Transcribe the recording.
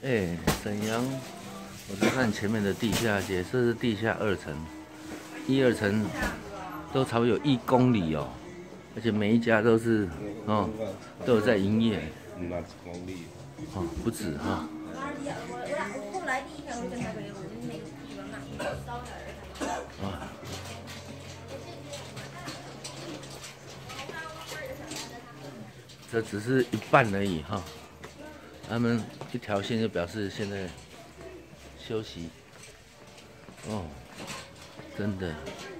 哎，沈阳，我在看前面的地下街，这是地下2层，1、2层都差不多有1公里哦，而且每一家都是都有在营业，哦，不止哈。啊，这只是一半而已哈。他们一条线就表示现在休息。哦，真的。